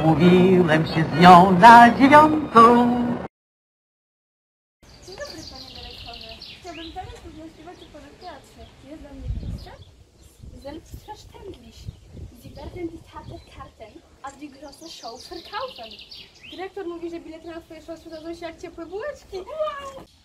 umówiłem się z nią na 9. Dzień dobry, panie dyrektorze. Chciałbym teraz porozmawiać o pana teatrze. Jest dla mnie miejsce? Selbstverständlich. Sie werden die Theaterkarten a die große Show verkaufen. Dyrektor mówi, że bilety na swoje show sprzedadzą się jak ciepłe bułeczki. Wow!